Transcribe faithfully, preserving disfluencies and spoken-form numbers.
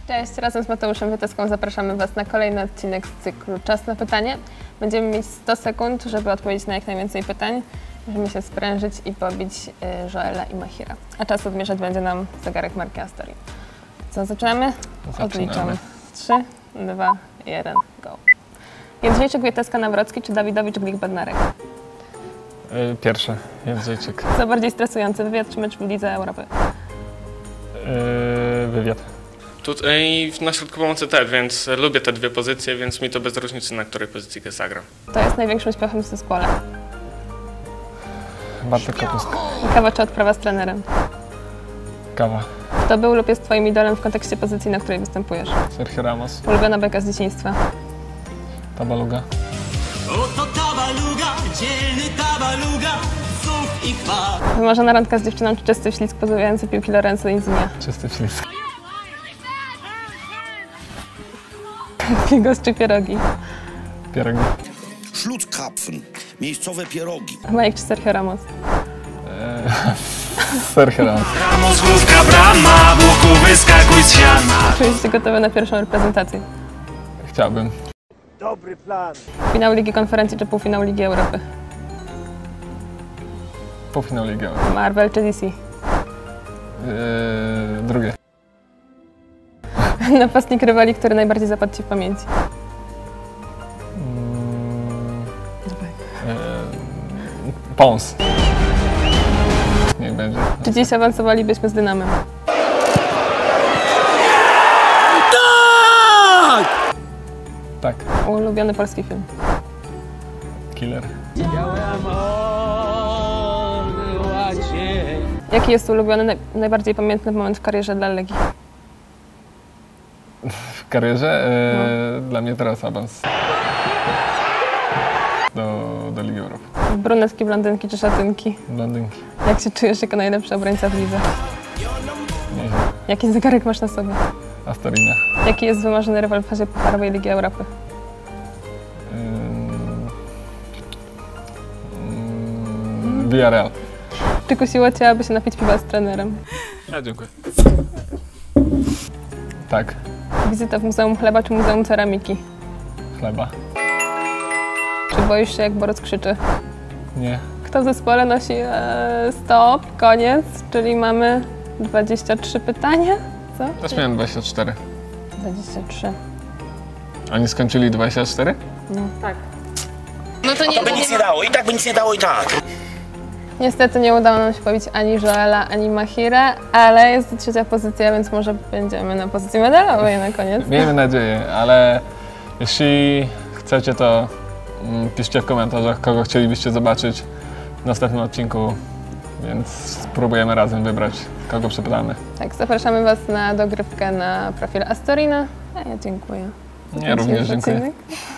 Cześć, razem z Mateuszem Wieteską zapraszamy Was na kolejny odcinek z cyklu Czas na pytanie. Będziemy mieć sto sekund, żeby odpowiedzieć na jak najwięcej pytań. Musimy się sprężyć i pobić y, Joela i Mahira. A czas odmierzać będzie nam zegarek marki Astorii. Co, zaczynamy? Zaczynamy. Odliczam. trzy, dwa, jeden, go. Jędrzejczyk, Wieteska, Nawrocki czy Dawidowicz, Glik, Bednarek? Yy, pierwsze, Jędrzejczyk. Co bardziej stresujący, wywiad czy mecz w Lidze Europy? Yy, wywiad. Tutaj na środku pomocy też, więc lubię te dwie pozycje, więc mi to bez różnicy, na której pozycji zagram. To jest największym śpiechem w zespole. Bartek Kapustka. Kawa czy odprawa z trenerem? Kawa. Kto był lub jest Twoim idolem w kontekście pozycji, na której występujesz? Sergio Ramos. Ulubiona bajka z dzieciństwa? Tabaluga. Oto Tabaluga, dzielny Tabaluga, słów i chwał. Wymarzona randka z dziewczyną czy czysty ślizg pozbawiający piłki Lorenzo Insigne? Czysty ślizg. Bigos czy pierogi? Pierogi. Schlutzkrapfen, miejscowe pierogi. Majek czy Sergio Ramos? Eee, Sergio Ramos. Ramos, główka, brama, buku, wyskakuj z siana. Czujesz się gotowy na pierwszą reprezentację? Chciałbym. Finał Ligi Konferencji czy półfinał Ligi Europy? Półfinał Ligi. Yy, Marvel czy D C? drugie. Napastnik rywali, który najbardziej zapadł Ci w pamięci? Mm, yy, Pons. Niech będzie. Czy dziś awansowalibyśmy z Dynamem? Tak. Ulubiony polski film? Killer. Jaki jest ulubiony, naj, najbardziej pamiętny moment w karierze dla Legii? W karierze yy, no. Dla mnie teraz awans do, do Ligi Europy. Brunetki, blondynki czy szatynki? Blondynki. Jak się czujesz jako najlepszy obrońca w lidze? Nieźle. Jaki zegarek masz na sobie? Astorina. Jaki jest wymarzony rywal w fazie pucharowej Ligi Europy? Yy, Villarreal. Czy kusiło Cię, aby się napić piwa z trenerem? Ja dziękuję. Tak. Wizyta w Muzeum Chleba czy Muzeum Ceramiki? Chleba. Czy boisz się, jak Boruc krzyczy? Nie. Kto w zespole nosi e, stop, koniec, czyli mamy dwadzieścia trzy pytania? Co? Też miałem dwadzieścia cztery. dwadzieścia trzy. Oni skończyli dwadzieścia cztery? No tak. No to nie, To by nic nie dało, i tak by nic nie dało i tak. Niestety nie udało nam się pobić ani Joela, ani Mahira, ale jest to trzecia pozycja, więc może będziemy na pozycji medalowej na koniec. Miejmy nadzieję, ale jeśli chcecie, to mm, piszcie w komentarzach, kogo chcielibyście zobaczyć w następnym odcinku, więc spróbujemy razem wybrać, kogo przepytamy. Tak, zapraszamy Was na dogrywkę na profil Astorina, a ja dziękuję. Ja również dziękuję. Odcinek.